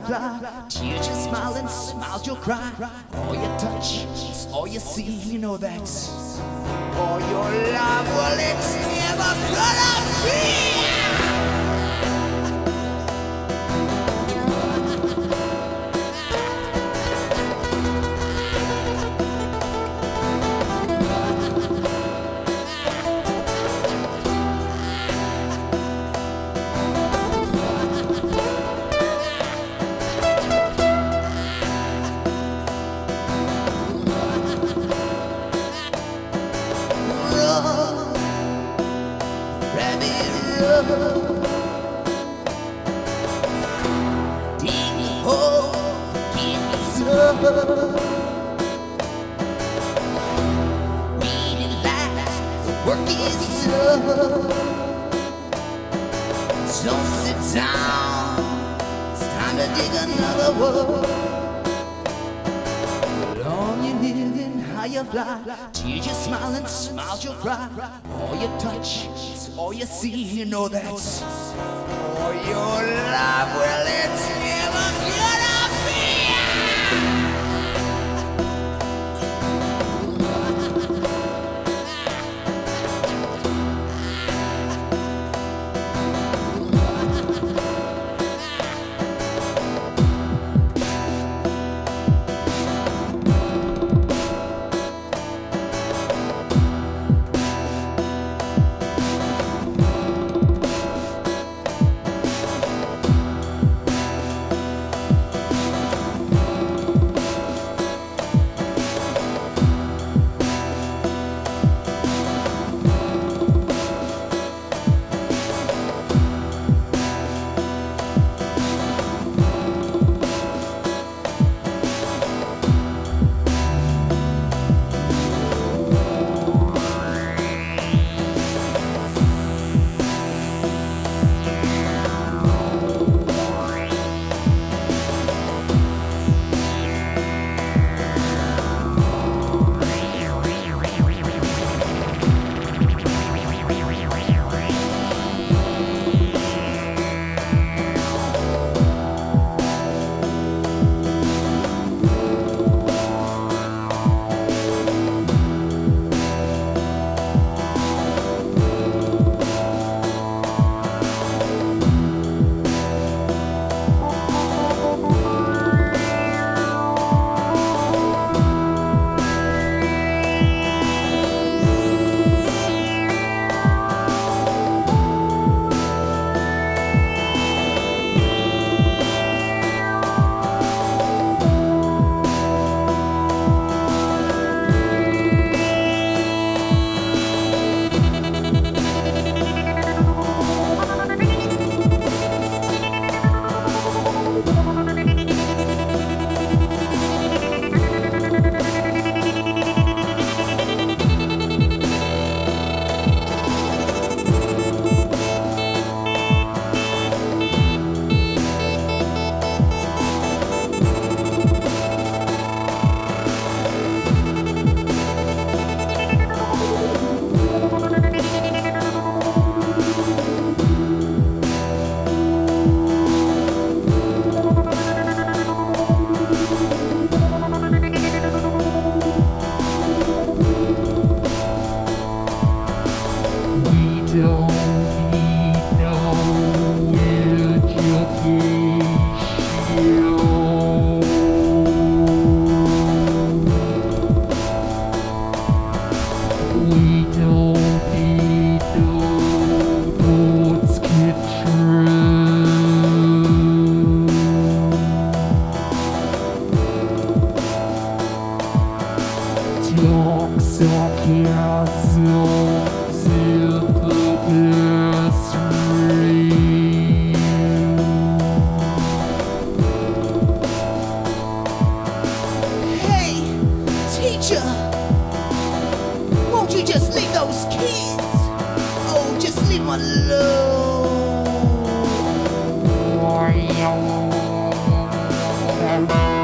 fly. Tears you smile and smiles you'll cry. All you touch is all you see, you know that. All your love, well, it's never gonna be. Work is up. Don't sit down. It's time to dig another one. Long you live and high you fly. Tears you smile and smiles you'll cry. All you touch is all you see, you know that. All your love, well, it's never gonna be. Won't you just leave those kids? Oh, just leave them alone.